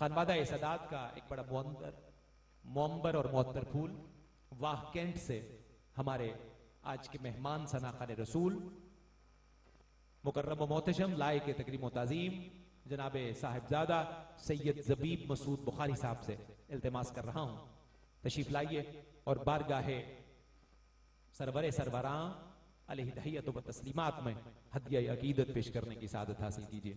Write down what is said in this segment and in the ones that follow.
खानवादा सदात का एक बड़ा मोम्बर और मुअत्तर फूल वाह कैंट से हमारे आज के मेहमान सनाखान रसूल मुकर्रम व मोहतशम लायक तकरीम व ताज़ीम जनाब साहिबजादा सैयद ज़बीब मसूद बुखारी साहब से इल्तिमास कर रहा हूं, तशरीफ लाइए और बारगाहे सरवरे सरबरां अलैहि तहियत व तस्लीमात में हदिया अकीदत पेश करने की सादत हासिल कीजिए।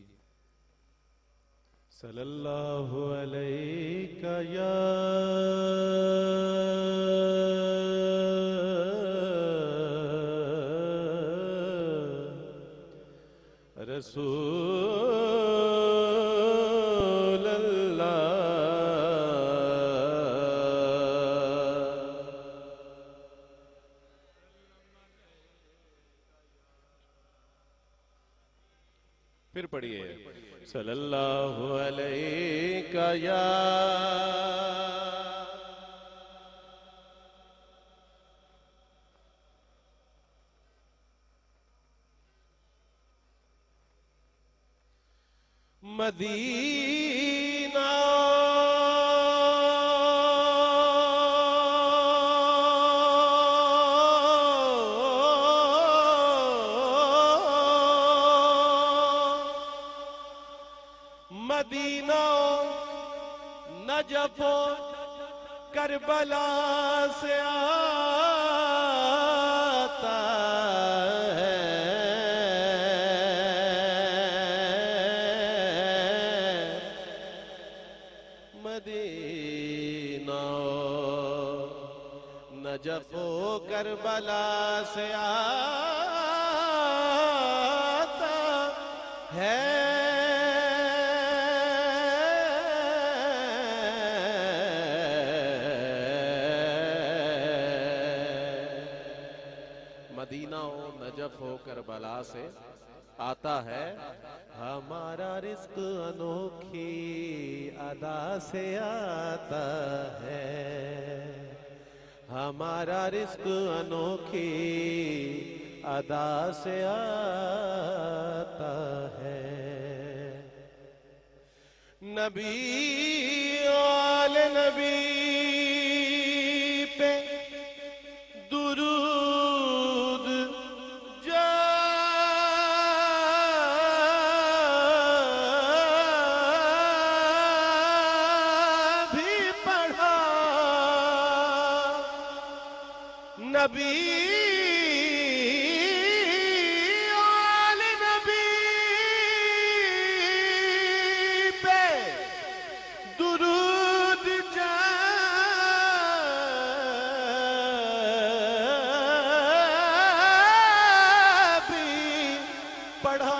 सल्लल्लाहु अलैका या रसूल अल्लाह। फिर पढ़िए सल्लल्लाहु अलैका या मदीना मदीना नजफ करबला से आता है। मदीना नजफ करबला से आता है। मदीना नजफ करबला से आता है। हमारा रिस्क अनोखी अदा से आता है। हमारा रिस्क अनोखी अदा से आता है। नबी आले नबी पे दुरूद जा भी पढ़ा। नबी आले नबी पे दुरूद जा भी पढ़ा।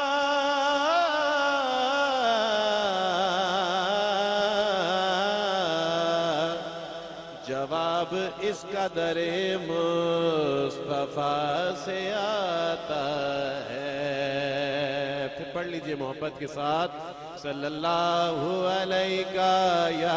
जवाब इसका दरे मुस्तफा से आता है। फिर पढ़ लीजिए मोहब्बत के साथ सल्लल्लाहु अलैका या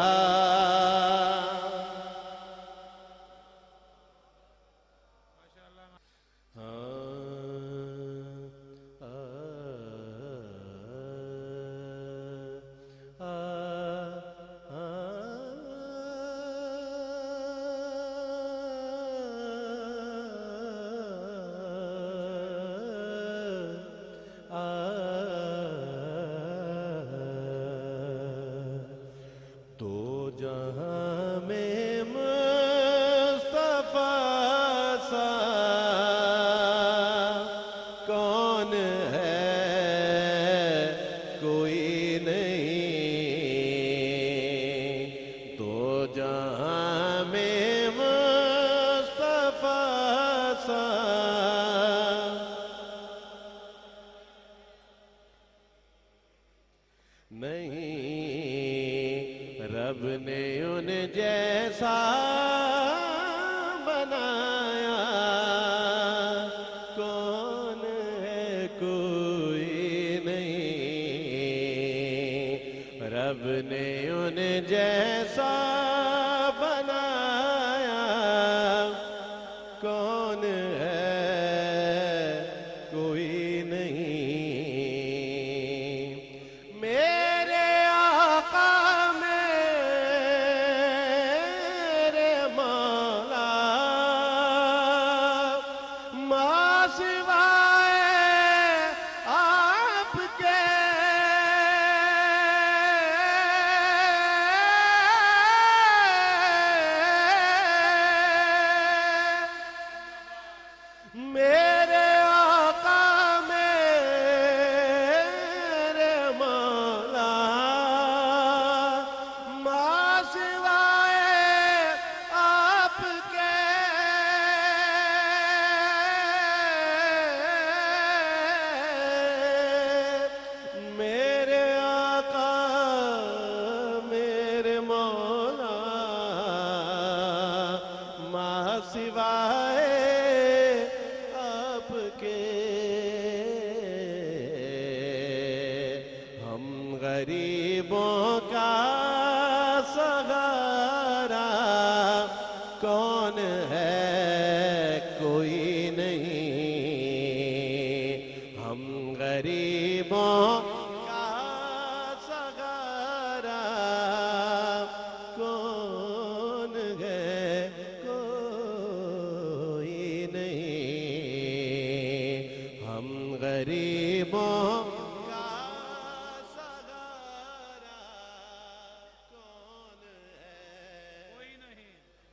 जहां में मुस्तफा सा कौन है, कोई नहीं। दो जहां में मुस्तफा सा नहीं। रब ने उन जैसा बनाया, कौन है, कोई नहीं। रब ने उन जैसा बनाया, कौन है, कोई नहीं। मेरे आका का सहारा कौन है, कोई नहीं। हम गरीबों का सहारा कौन है, कोई नहीं। हम गरीबों का सहारा कौन है, कोई नहीं।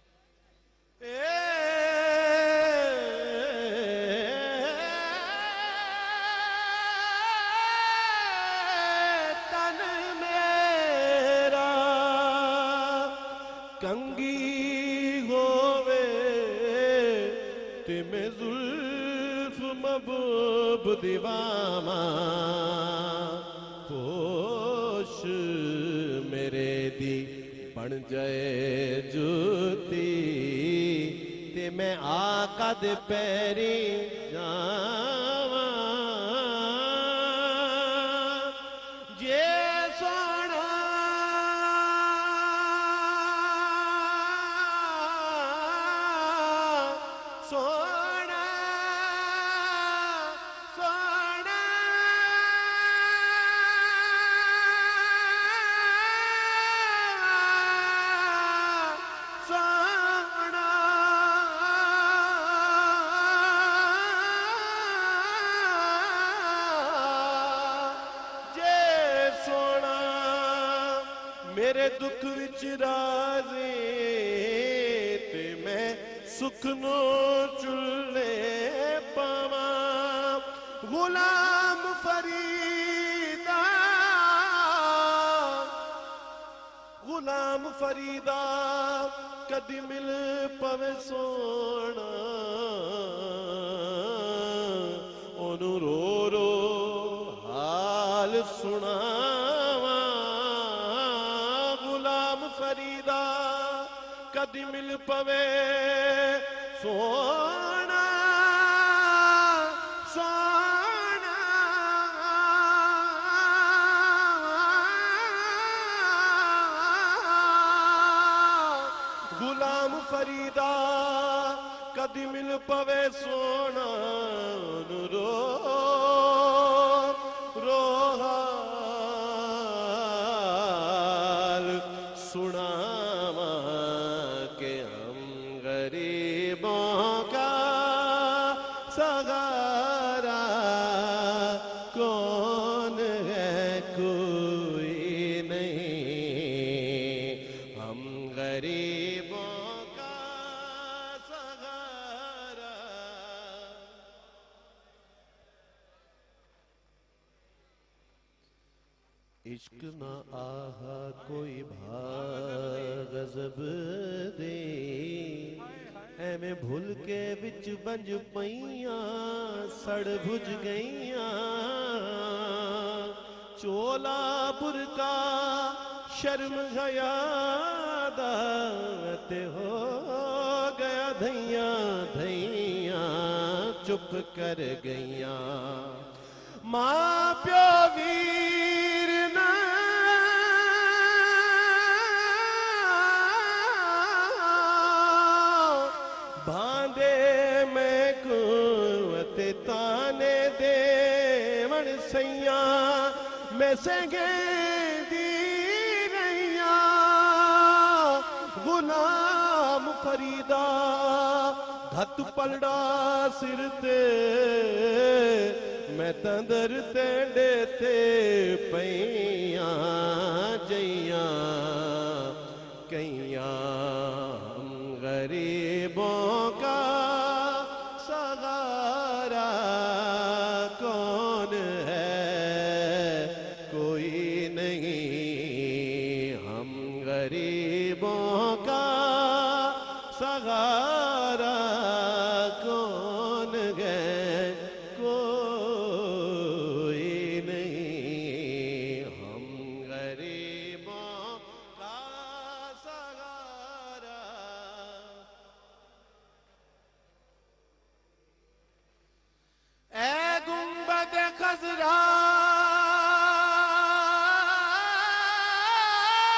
तन मेरा कंगी होवे ते मैं जुल्फ महबूब दीवामा पोश मेरे दी बन जाए जुती ते मैं आका दे पैरी जावा। जे सोना सोना सोना सोना जे सोना मेरे दुख विच राज़े ते मैं सुख नो चुल्ले पावा। गुलाम फरीदा गुलाम फरीदा कदी मिल पवे सोना ओनू रो रो हाल सुनावा। गुलाम फरीदा कदी मिल पवे सोना सोना गुलाम फरीदा कदी मिल पवे सोना रो रो हाल सुनावा के हम गरीबों का सहारा कौन है, कोई नहीं। हम गरीबों का सहारा। इश्क ना आहा कोई भागजब दे एवें भुल के विच बंज पईयां सड़ भुज गईयां। चोला बुरका शर्म हयादा ते हो गया धैया धैया चुप कर गईयां। मां प्यो वीर ना भांदे मैं कुवते ताने दे मन सैया मैं संगे दी रैया। गुलाम फरीदा धत पलड़ा सिर ते मैं तंदर ते देते पैया जैया कैया। हम गरीबों का सहारा कौन है, कोई नहीं। हम गरीबों का सहारा कौन है, कोई नहीं। हम गरीबों का सहारा। ए गुंबद खजरा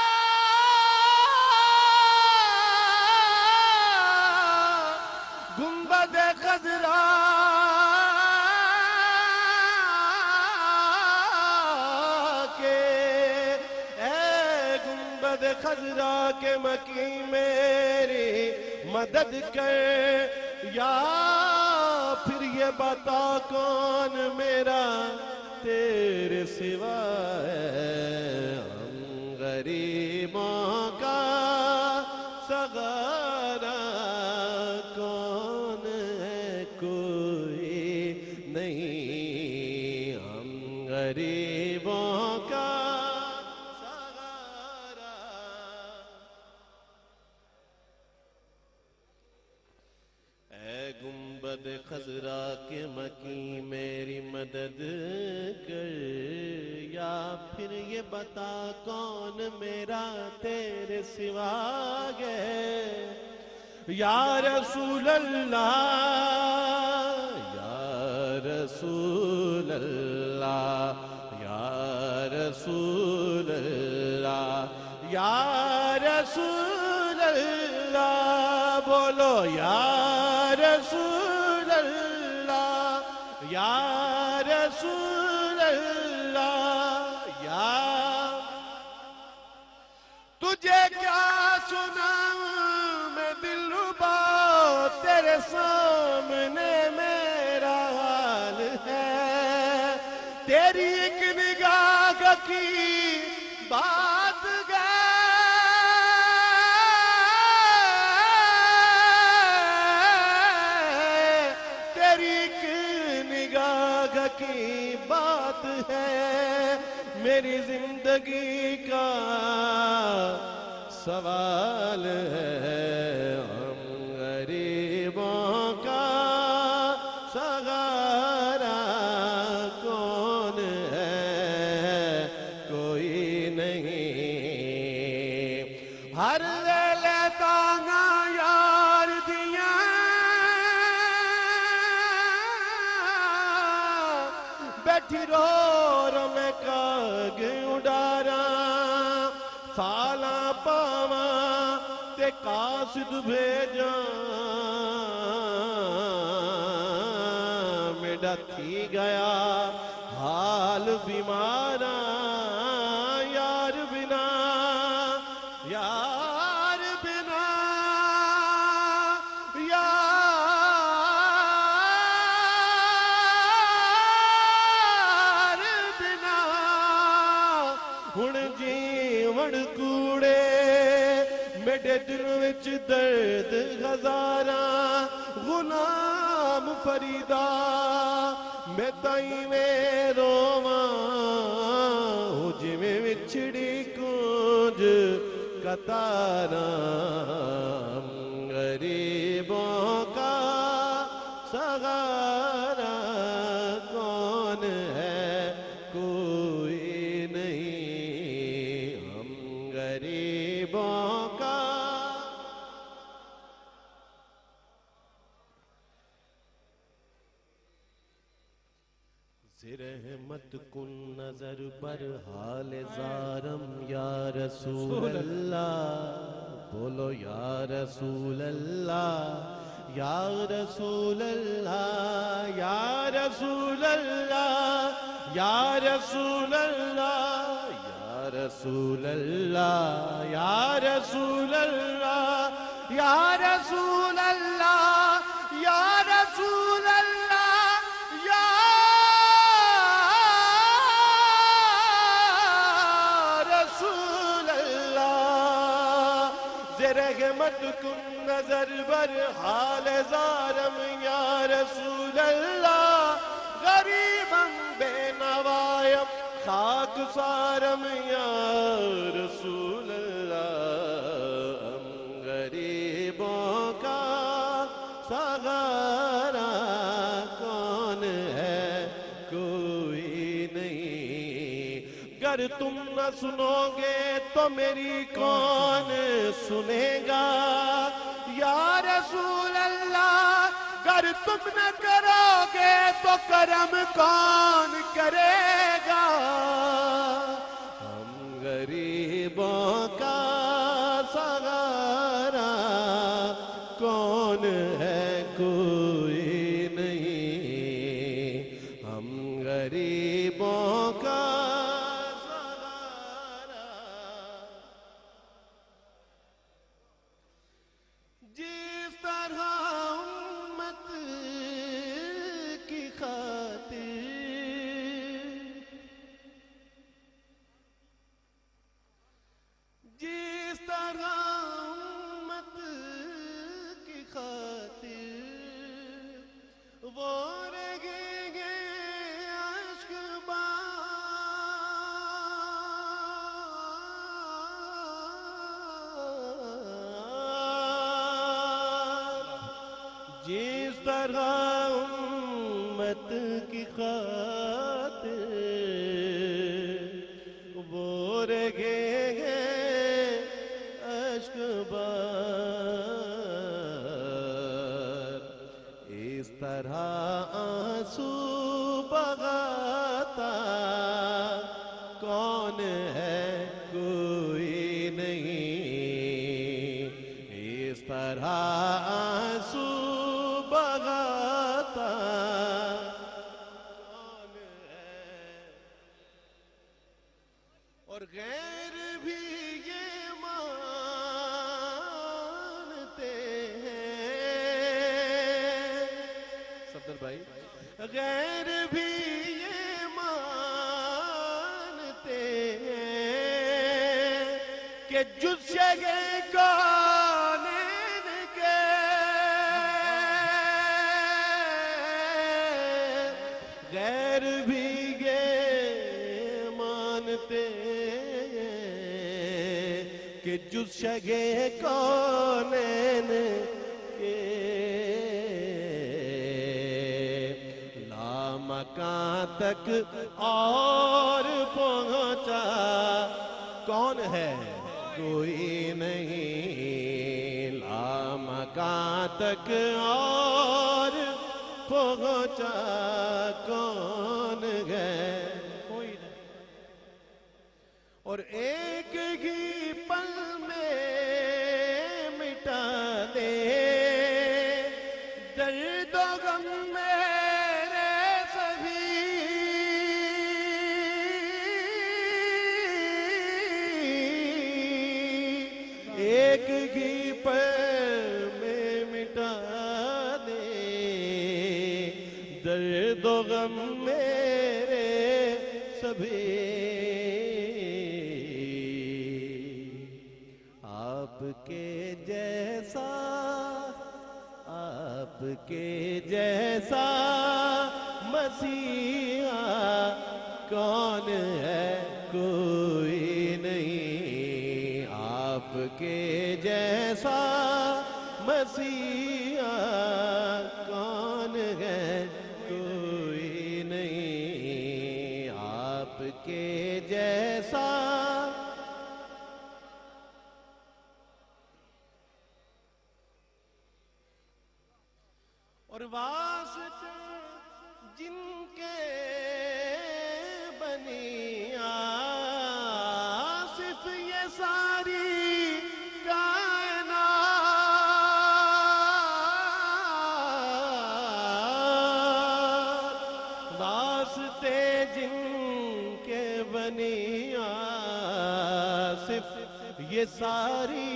खजरा के, ए गुंबद खजरा के मकी मेरी मदद कर, या फिर ये बता कौन मेरा तेरे सिवा है। हम गरीबों का सगारा कौन है, कोई नहीं। हम गरीबों का सगारा। ऐ गुंबद खजरा के मकी मेरी मदद कर, या फिर ये बता कौन मेरा तेरे सिवा है। या रसूल अल्लाह, या रसूल अल्लाह, या रसूल अल्लाह, या रसूल अल्लाह। बोलो या रसूल अल्लाह, या रसूल अल्लाह। या तुझे क्या सुनाऊं मैं दिलरुबा, तेरे सामने मेरा हाल है। तेरी एक निगाह की बात की बात है, मेरी जिंदगी का सवाल है। हम गरीबों का सहारा कौन है, कोई नहीं। हर वेले ताना यार दिया, बैठी रो रो मैं काग उडारा। साला पावा ते कासिद भेजा, मेरा थी गया हाल बीमारा। यार बिना, यार बिना, हुण जीवन कूड़े मेरे दिल विच दर्द हजारा। गुलाम फरीदा मैं ताई में रोवा, जिमें विछड़ी कुंज कतारा। गरीबों का सहारा कौन है, कोई गरीबों का। रहमत कुन नजर पर हाल ज़ारम या रसूल अल्लाह। बोलो या रसूल अल्लाह, या रसूल अल्लाह, या रसूल अल्लाह, या रसूल अल्लाह, या रसूल अल्लाह, या रसूल अल्लाह, या रसूल अल्लाह, या रसूल अल्लाह, या रसूल अल्लाह। रहमत कुन नजर बर हाल ज़ारम या रसूल अल्लाह। गरीबम बेनवायम खाक सारम या रसूल अल्लाह। हम गरीबों का सहारा कौन है, कोई नहीं। गर तुम न सुनोगे तो मेरी कौन सुनेगा। या रसूल अल्लाह, गर तुम न करोगे तो करम कौन करेगा। हम गरीबों का सहारा कौन है, कोई तरह उम्मत की खातिर वो रहेंगे अश्क बार। इस तरह आंसू बगाता कौन है, कोई नहीं। इस तरह आंसू बगाता कौन है। और गैर भी ये मानते हैं, सफदर भाई, गैर भी ये मानते हैं कि जुस्से कौनैन के गैर भी ये मानते हैं कि जुस्से कौनैन के लामकां तक और पहुंचा कौन है, कोई नहीं। लामकां तक और पहुंचा कौन है, कोई नहीं। और एक ही पल में मिटा दे दर्द और गम मेरे सभी। एक ही पल में मिटा दे दर्द और गम मेरे सभी। आपके जैसा, आपके जैसा मसीहा कौन है, कोई नहीं। आपके जैसा मसीहा कौन है, कोई नहीं। आपके जैसा और वास्ते जिनके बनी आसिफ ये सारी कायनात। वास्ते जिनके बनी आसिफ ये सारी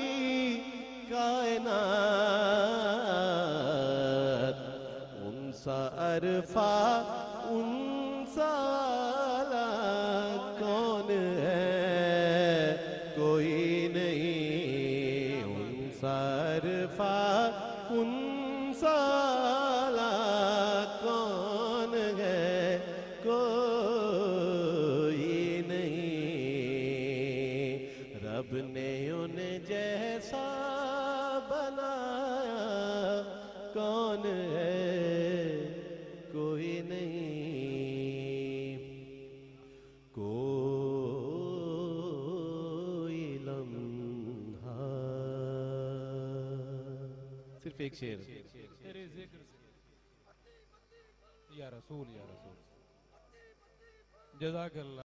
कायनात। उनसा अरफा उनसा आला कौन है, कोई नहीं। उनसा अरफा उनसा आला कौन है, कोई नहीं। रब ने उन जैसा बनाया कौन है, कोई नहीं। कोई लम्हा सिर्फ एक शेर तेरे जिक्र से या रसूल जज़ाकल्लाह।